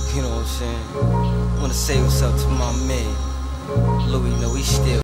You know what I'm saying? Wanna say what's up to my man Louis, know he still